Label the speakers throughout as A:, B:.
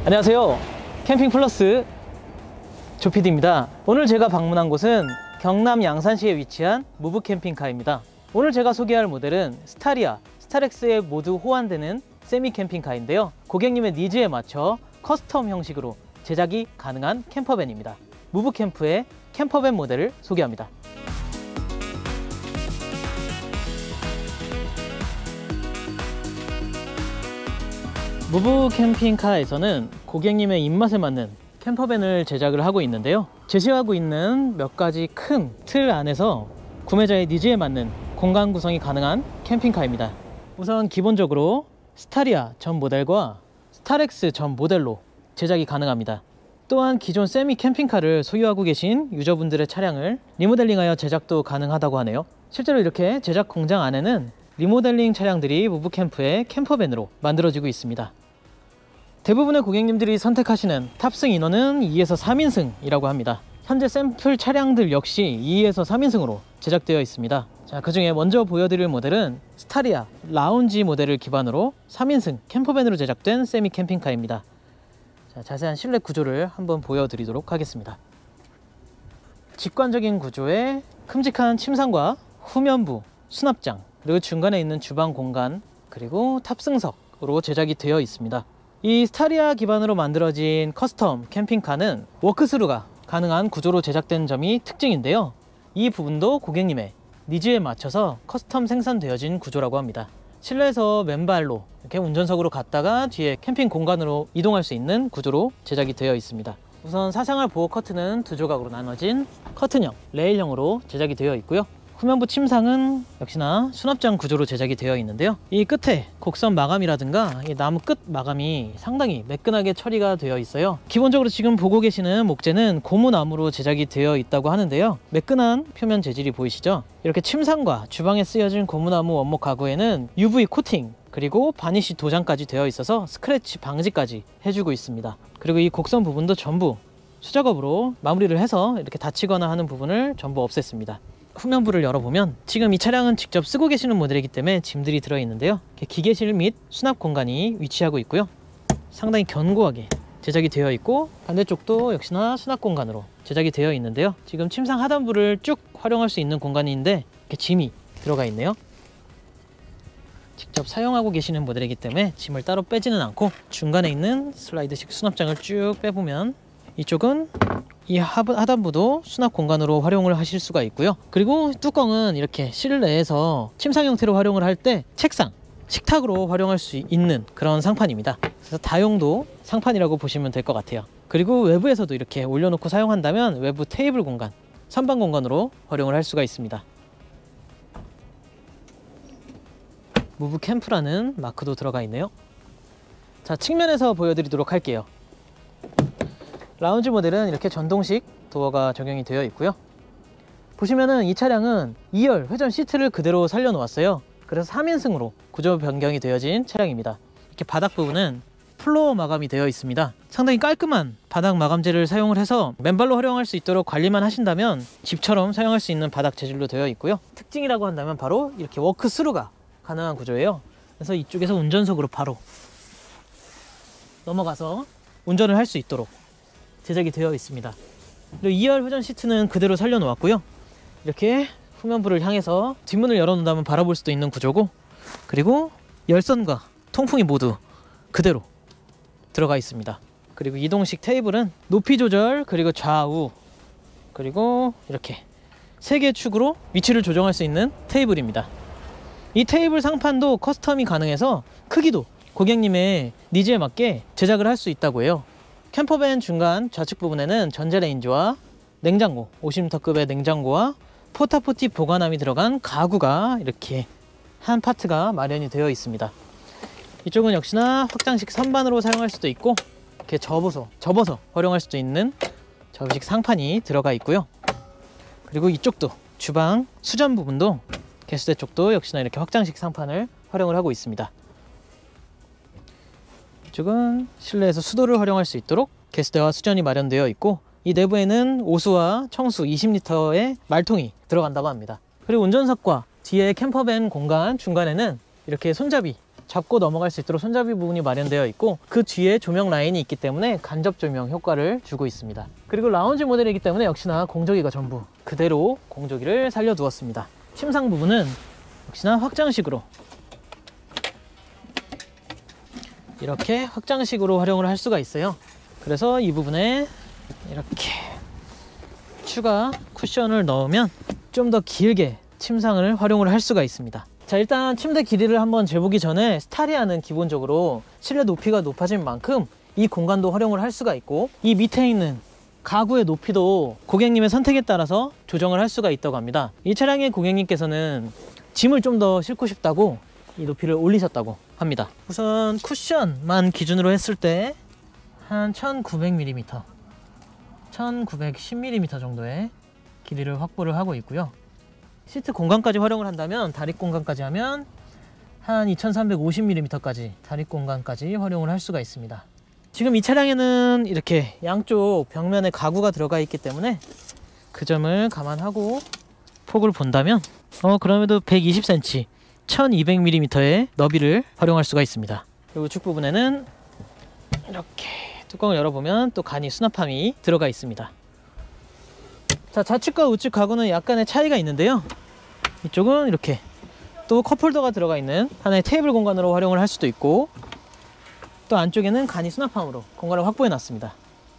A: 안녕하세요. 캠핑 플러스 조피디입니다. 오늘 제가 방문한 곳은 경남 양산시에 위치한 무브 캠핑카입니다. 오늘 제가 소개할 모델은 스타리아, 스타렉스에 모두 호환되는 세미 캠핑카인데요. 고객님의 니즈에 맞춰 커스텀 형식으로 제작이 가능한 캠퍼밴입니다. 무브 캠프의 캠퍼밴 모델을 소개합니다. 무브 캠핑카에서는 고객님의 입맛에 맞는 캠퍼밴을 제작을 하고 있는데요. 제시하고 있는 몇 가지 큰 틀 안에서 구매자의 니즈에 맞는 공간 구성이 가능한 캠핑카입니다. 우선 기본적으로 스타리아 전 모델과 스타렉스 전 모델로 제작이 가능합니다. 또한 기존 세미 캠핑카를 소유하고 계신 유저분들의 차량을 리모델링하여 제작도 가능하다고 하네요. 실제로 이렇게 제작 공장 안에는 리모델링 차량들이 무브 캠프의 캠퍼밴으로 만들어지고 있습니다. 대부분의 고객님들이 선택하시는 탑승 인원은 2에서 3인승이라고 합니다. 현재 샘플 차량들 역시 2에서 3인승으로 제작되어 있습니다. 자, 그 중에 먼저 보여드릴 모델은 스타리아 라운지 모델을 기반으로 3인승 캠퍼밴으로 제작된 세미 캠핑카입니다. 자, 자세한 실내 구조를 한번 보여드리도록 하겠습니다. 직관적인 구조에 큼직한 침상과 후면부, 수납장, 그리고 중간에 있는 주방 공간, 그리고 탑승석으로 제작이 되어 있습니다. 이 스타리아 기반으로 만들어진 커스텀 캠핑카는 워크스루가 가능한 구조로 제작된 점이 특징인데요. 이 부분도 고객님의 니즈에 맞춰서 커스텀 생산되어진 구조라고 합니다. 실내에서 맨발로 이렇게 운전석으로 갔다가 뒤에 캠핑 공간으로 이동할 수 있는 구조로 제작이 되어 있습니다. 우선 사생활 보호 커튼은 두 조각으로 나눠진 커튼형, 레일형으로 제작이 되어 있고요. 후면부 침상은 역시나 수납장 구조로 제작이 되어 있는데요. 이 끝에 곡선 마감이라든가 이 나무 끝 마감이 상당히 매끈하게 처리가 되어 있어요. 기본적으로 지금 보고 계시는 목재는 고무나무로 제작이 되어 있다고 하는데요. 매끈한 표면 재질이 보이시죠? 이렇게 침상과 주방에 쓰여진 고무나무 원목 가구에는 UV 코팅, 그리고 바니쉬 도장까지 되어 있어서 스크래치 방지까지 해주고 있습니다. 그리고 이 곡선 부분도 전부 수작업으로 마무리를 해서 이렇게 다치거나 하는 부분을 전부 없앴습니다. 후면부를 열어보면 지금 이 차량은 직접 쓰고 계시는 모델이기 때문에 짐들이 들어있는데요. 기계실 및 수납 공간이 위치하고 있고요. 상당히 견고하게 제작이 되어 있고 반대쪽도 역시나 수납 공간으로 제작이 되어 있는데요. 지금 침상 하단부를 쭉 활용할 수 있는 공간인데 이렇게 짐이 들어가 있네요. 직접 사용하고 계시는 모델이기 때문에 짐을 따로 빼지는 않고 중간에 있는 슬라이드식 수납장을 쭉 빼보면 이쪽은 이 하단부도 수납 공간으로 활용을 하실 수가 있고요. 그리고 뚜껑은 이렇게 실내에서 침상 형태로 활용을 할 때 책상, 식탁으로 활용할 수 있는 그런 상판입니다. 그래서 다용도 상판이라고 보시면 될 것 같아요. 그리고 외부에서도 이렇게 올려놓고 사용한다면 외부 테이블 공간, 선반 공간으로 활용을 할 수가 있습니다. 무브 캠프라는 마크도 들어가 있네요. 자, 측면에서 보여드리도록 할게요. 라운지 모델은 이렇게 전동식 도어가 적용이 되어 있고요. 보시면은 이 차량은 2열 회전 시트를 그대로 살려 놓았어요. 그래서 3인승으로 구조 변경이 되어진 차량입니다. 이렇게 바닥 부분은 플로어 마감이 되어 있습니다. 상당히 깔끔한 바닥 마감재를 사용을 해서 맨발로 활용할 수 있도록 관리만 하신다면 집처럼 사용할 수 있는 바닥 재질로 되어 있고요. 특징이라고 한다면 바로 이렇게 워크스루가 가능한 구조예요. 그래서 이쪽에서 운전석으로 바로 넘어가서 운전을 할 수 있도록 제작이 되어 있습니다. 그리고 2열 회전 시트는 그대로 살려 놓았고요. 이렇게 후면부를 향해서 뒷문을 열어 놓는다면 바라볼 수도 있는 구조고, 그리고 열선과 통풍이 모두 그대로 들어가 있습니다. 그리고 이동식 테이블은 높이 조절, 그리고 좌우, 그리고 이렇게 3개의 축으로 위치를 조정할 수 있는 테이블입니다. 이 테이블 상판도 커스텀이 가능해서 크기도 고객님의 니즈에 맞게 제작을 할 수 있다고 해요. 캠퍼밴 중간 좌측 부분에는 전자레인지와 냉장고, 50L급의 냉장고와 포타포티 보관함이 들어간 가구가 이렇게 한 파트가 마련이 되어 있습니다. 이쪽은 역시나 확장식 선반으로 사용할 수도 있고 이렇게 접어서 활용할 수도 있는 접이식 상판이 들어가 있고요. 그리고 이쪽도 주방 수전 부분도 개수대 쪽도 역시나 이렇게 확장식 상판을 활용을 하고 있습니다. 이쪽은 실내에서 수도를 활용할 수 있도록 개수대와 수전이 마련되어 있고, 이 내부에는 오수와 청수 20L의 말통이 들어간다고 합니다. 그리고 운전석과 뒤에 캠퍼밴 공간 중간에는 이렇게 손잡이 잡고 넘어갈 수 있도록 손잡이 부분이 마련되어 있고, 그 뒤에 조명 라인이 있기 때문에 간접 조명 효과를 주고 있습니다. 그리고 라운지 모델이기 때문에 역시나 공조기가 전부 그대로 공조기를 살려두었습니다. 침상 부분은 역시나 확장식으로, 이렇게 확장식으로 활용을 할 수가 있어요. 그래서 이 부분에 이렇게 추가 쿠션을 넣으면 좀 더 길게 침상을 활용을 할 수가 있습니다. 자, 일단 침대 길이를 한번 재보기 전에 스타리아는 기본적으로 실내 높이가 높아진 만큼 이 공간도 활용을 할 수가 있고, 이 밑에 있는 가구의 높이도 고객님의 선택에 따라서 조정을 할 수가 있다고 합니다. 이 차량의 고객님께서는 짐을 좀 더 싣고 싶다고 이 높이를 올리셨다고 합니다. 우선 쿠션만 기준으로 했을 때 한 1900mm, 1910mm 정도의 길이를 확보를 하고 있고요. 시트 공간까지 활용을 한다면, 다립 공간까지 하면 한 2350mm까지 다립 공간까지 활용을 할 수가 있습니다. 지금 이 차량에는 이렇게 양쪽 벽면에 가구가 들어가 있기 때문에 그 점을 감안하고 폭을 본다면 그럼에도 120cm, 1200mm의 너비를 활용할 수가 있습니다. 그리고 우측 부분에는 이렇게 뚜껑을 열어보면 또 간이 수납함이 들어가 있습니다. 자, 좌측과 우측 가구는 약간의 차이가 있는데요. 이쪽은 이렇게 또 컵홀더가 들어가 있는 하나의 테이블 공간으로 활용을 할 수도 있고, 또 안쪽에는 간이 수납함으로 공간을 확보해 놨습니다.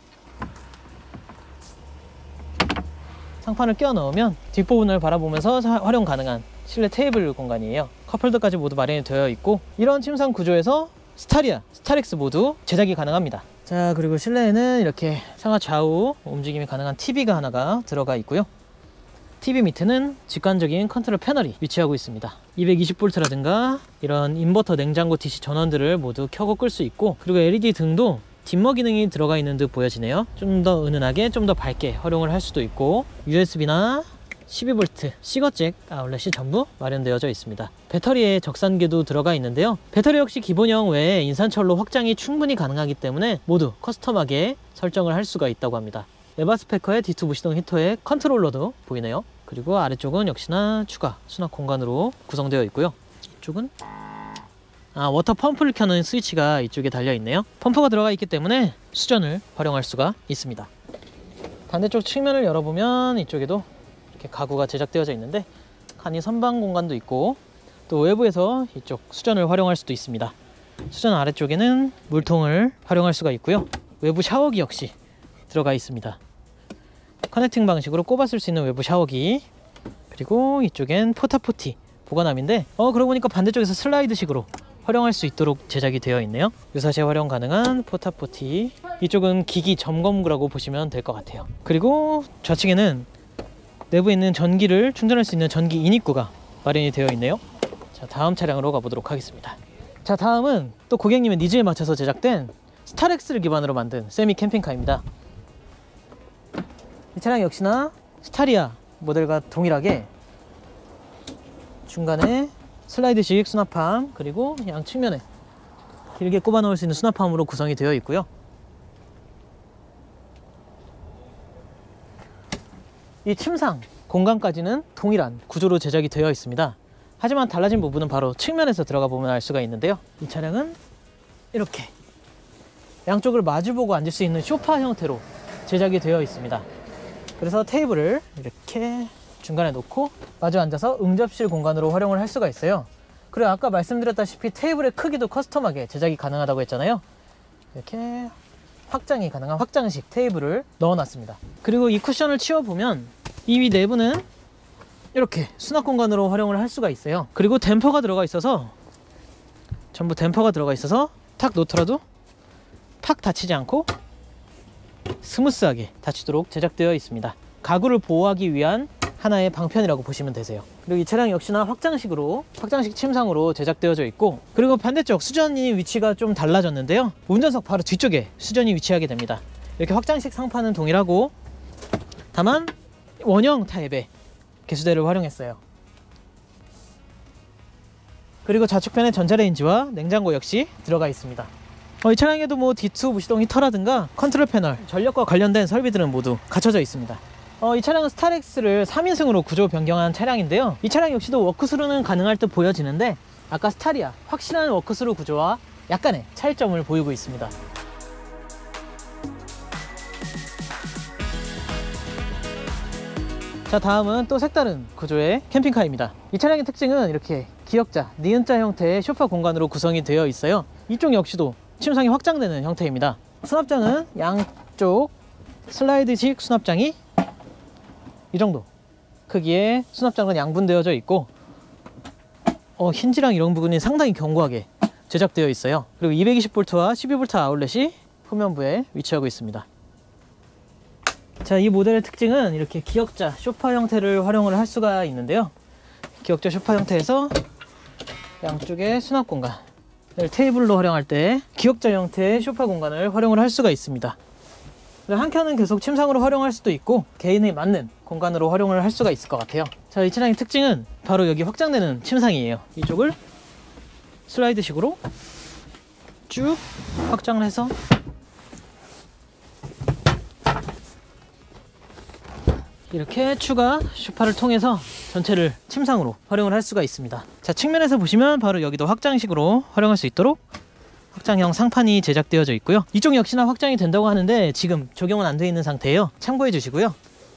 A: 상판을 끼워 넣으면 뒷부분을 바라보면서 활용 가능한 실내 테이블 공간이에요. 컵홀더까지 모두 마련이 되어 있고, 이런 침상 구조에서 스타리아, 스타렉스 모두 제작이 가능합니다. 자, 그리고 실내에는 이렇게 상하 좌우 움직임이 가능한 TV가 하나가 들어가 있고요. TV 밑에는 직관적인 컨트롤 패널이 위치하고 있습니다. 220V라든가 이런 인버터, 냉장고, DC 전원들을 모두 켜고 끌 수 있고, 그리고 LED 등도 딤머 기능이 들어가 있는 듯 보여지네요. 좀 더 은은하게, 좀 더 밝게 활용을 할 수도 있고, USB나 12V 시거잭 아울렛이 전부 마련되어져 있습니다. 배터리에 적산계도 들어가 있는데요. 배터리 역시 기본형 외에 인산철로 확장이 충분히 가능하기 때문에 모두 커스텀하게 설정을 할 수가 있다고 합니다. 에바스페커의 D2 무시동 히터의 컨트롤러도 보이네요. 그리고 아래쪽은 역시나 추가 수납 공간으로 구성되어 있고요. 이쪽은 워터 펌프를 켜는 스위치가 이쪽에 달려 있네요. 펌프가 들어가 있기 때문에 수전을 활용할 수가 있습니다. 반대쪽 측면을 열어보면 이쪽에도 이렇게 가구가 제작되어져 있는데, 간이 선반 공간도 있고, 또 외부에서 이쪽 수전을 활용할 수도 있습니다. 수전 아래쪽에는 물통을 활용할 수가 있고요. 외부 샤워기 역시 들어가 있습니다. 커넥팅 방식으로 꼽아 쓸 수 있는 외부 샤워기, 그리고 이쪽엔 포타포티 보관함인데 그러고 보니까 반대쪽에서 슬라이드식으로 활용할 수 있도록 제작이 되어 있네요. 유사시에 활용 가능한 포타포티, 이쪽은 기기 점검구라고 보시면 될 것 같아요. 그리고 좌측에는 내부에 있는 전기를 충전할 수 있는 전기 인입구가 마련이 되어 있네요. 자, 다음 차량으로 가보도록 하겠습니다. 자, 다음은 또 고객님의 니즈에 맞춰서 제작된 스타렉스를 기반으로 만든 세미 캠핑카입니다. 이 차량 역시나 스타리아 모델과 동일하게 중간에 슬라이드식 수납함, 그리고 양측면에 길게 꼽아 놓을 수 있는 수납함으로 구성이 되어 있고요. 이 침상 공간까지는 동일한 구조로 제작이 되어 있습니다. 하지만 달라진 부분은 바로 측면에서 들어가 보면 알 수가 있는데요. 이 차량은 이렇게 양쪽을 마주보고 앉을 수 있는 소파 형태로 제작이 되어 있습니다. 그래서 테이블을 이렇게 중간에 놓고 마주 앉아서 응접실 공간으로 활용을 할 수가 있어요. 그리고 아까 말씀드렸다시피 테이블의 크기도 커스텀하게 제작이 가능하다고 했잖아요. 이렇게 확장이 가능한 확장식 테이블을 넣어놨습니다. 그리고 이 쿠션을 치워보면 이 내부는 이렇게 수납 공간으로 활용을 할 수가 있어요. 그리고 댐퍼가 들어가 있어서, 전부 댐퍼가 들어가 있어서 탁 놓더라도 팍 닫히지 않고 스무스하게 닫히도록 제작되어 있습니다. 가구를 보호하기 위한 하나의 방편이라고 보시면 되세요. 그리고 이 차량 역시나 확장식 침상으로 제작되어져 있고, 그리고 반대쪽 수전이 위치가 좀 달라졌는데요. 운전석 바로 뒤쪽에 수전이 위치하게 됩니다. 이렇게 확장식 상판은 동일하고, 다만 원형 타입의 개수대를 활용했어요. 그리고 좌측편에 전자레인지와 냉장고 역시 들어가 있습니다. 이 차량에도 D2 무시동 히터라든가 컨트롤 패널, 전력과 관련된 설비들은 모두 갖춰져 있습니다. 이 차량은 스타렉스를 3인승으로 구조 변경한 차량인데요. 이 차량 역시도 워크스루는 가능할 듯 보여지는데, 아까 스타리아 확실한 워크스루 구조와 약간의 차이점을 보이고 있습니다. 자, 다음은 또 색다른 구조의 캠핑카입니다. 이 차량의 특징은 이렇게 기역자, 니은자 형태의 소파 공간으로 구성이 되어 있어요. 이쪽 역시도 침상이 확장되는 형태입니다. 수납장은 양쪽 슬라이드식 수납장이 이 정도 크기의 수납장은 양분되어져 있고 힌지랑 이런 부분이 상당히 견고하게 제작되어 있어요. 그리고 220V와 12V 아울렛이 후면부에 위치하고 있습니다. 자, 이 모델의 특징은 이렇게 기역자 소파 형태를 활용을 할 수가 있는데요. 기역자 소파 형태에서 양쪽에 수납 공간을 테이블로 활용할 때 기역자 형태의 소파 공간을 활용을 할 수가 있습니다. 한 칸은 계속 침상으로 활용할 수도 있고 개인에 맞는 공간으로 활용을 할 수가 있을 것 같아요. 자, 이 차량의 특징은 바로 여기 확장되는 침상이에요. 이쪽을 슬라이드식으로 쭉 확장을 해서 이렇게 추가 소파를 통해서 전체를 침상으로 활용을 할 수가 있습니다. 자, 측면에서 보시면 바로 여기도 확장식으로 활용할 수 있도록 확장형 상판이 제작되어져 있고요. 이쪽 역시나 확장이 된다고 하는데 지금 적용은 안 되어 있는 상태예요. 참고해 주시고요.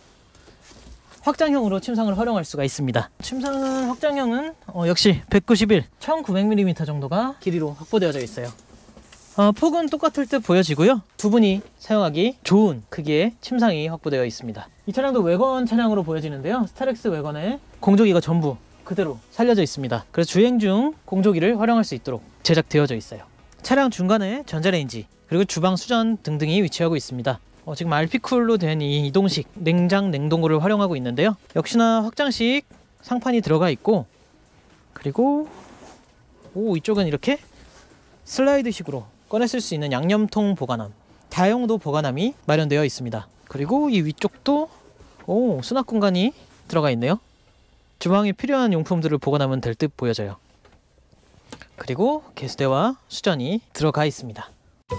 A: 확장형으로 침상을 활용할 수가 있습니다. 침상은 확장형은 역시 191, 1900mm 정도가 길이로 확보되어져 있어요. 폭은 똑같을 듯 보여지고요. 두 분이 사용하기 좋은 크기의 침상이 확보되어 있습니다. 이 차량도 외건 차량으로 보여지는데요. 스타렉스 외건에 공조기가 전부 그대로 살려져 있습니다. 그래서 주행 중 공조기를 활용할 수 있도록 제작되어져 있어요. 차량 중간에 전자레인지 그리고 주방 수전 등등이 위치하고 있습니다. 지금 RP쿨로 된 이 이동식 냉장 냉동고를 활용하고 있는데요. 역시나 확장식 상판이 들어가 있고 그리고 이쪽은 이렇게 슬라이드식으로 꺼내 쓸 수 있는 양념통 보관함, 다용도 보관함이 마련되어 있습니다. 그리고 이 위쪽도 수납 공간이 들어가 있네요. 주방에 필요한 용품들을 보관하면 될 듯 보여져요. 그리고 개수대와 수전이 들어가 있습니다.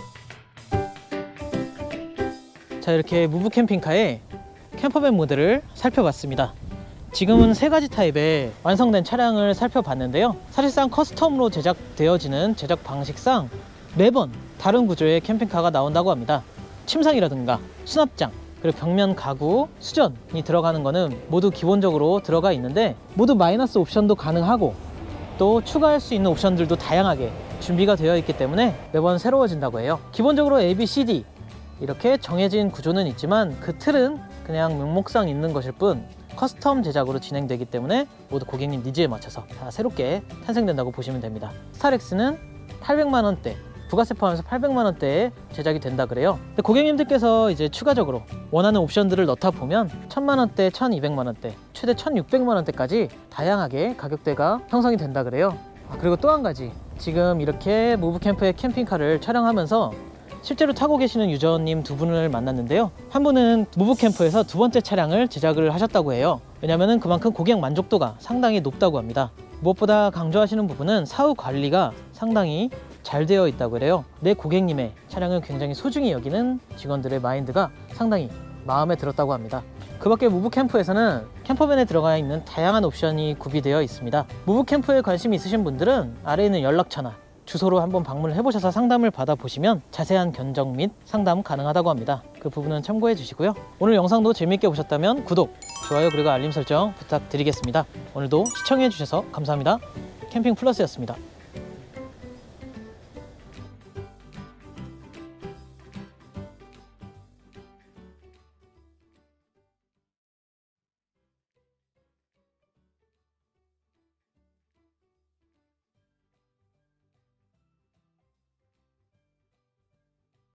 A: 자, 이렇게 무브 캠핑카의 캠퍼밴 모델을 살펴봤습니다. 지금은 세 가지 타입의 완성된 차량을 살펴봤는데요. 사실상 커스텀으로 제작되어지는 제작 방식상 매번 다른 구조의 캠핑카가 나온다고 합니다. 침상이라든가 수납장, 그리고 벽면 가구, 수전이 들어가는 거는 모두 기본적으로 들어가 있는데 모두 마이너스 옵션도 가능하고 또 추가할 수 있는 옵션들도 다양하게 준비가 되어 있기 때문에 매번 새로워진다고 해요. 기본적으로 A, B, C, D 이렇게 정해진 구조는 있지만 그 틀은 그냥 명목상 있는 것일 뿐 커스텀 제작으로 진행되기 때문에 모두 고객님 니즈에 맞춰서 다 새롭게 탄생된다고 보시면 됩니다. 스타렉스는 800만원대, 부가세 포함해서 800만원대에 제작이 된다 그래요. 근데 고객님들께서 이제 추가적으로 원하는 옵션들을 넣다 보면 1000만원대, 1200만원대, 최대 1600만원대까지 다양하게 가격대가 형성이 된다 그래요. 그리고 또 한 가지, 지금 이렇게 무브캠프의 캠핑카를 촬영하면서 실제로 타고 계시는 유저님 두 분을 만났는데요. 한 분은 무브캠프에서 두 번째 차량을 제작을 하셨다고 해요. 왜냐면은 그만큼 고객 만족도가 상당히 높다고 합니다. 무엇보다 강조하시는 부분은 사후 관리가 상당히 잘 되어 있다고 그래요. 내 고객님의 차량을 굉장히 소중히 여기는 직원들의 마인드가 상당히 마음에 들었다고 합니다. 그 밖에 무브캠프에서는 캠퍼밴에 들어가 있는 다양한 옵션이 구비되어 있습니다. 무브캠프에 관심이 있으신 분들은 아래에 있는 연락처나 주소로 한번 방문을 해보셔서 상담을 받아보시면 자세한 견적 및 상담 가능하다고 합니다. 그 부분은 참고해 주시고요. 오늘 영상도 재미있게 보셨다면 구독, 좋아요 그리고 알림 설정 부탁드리겠습니다. 오늘도 시청해 주셔서 감사합니다. 캠핑플러스였습니다.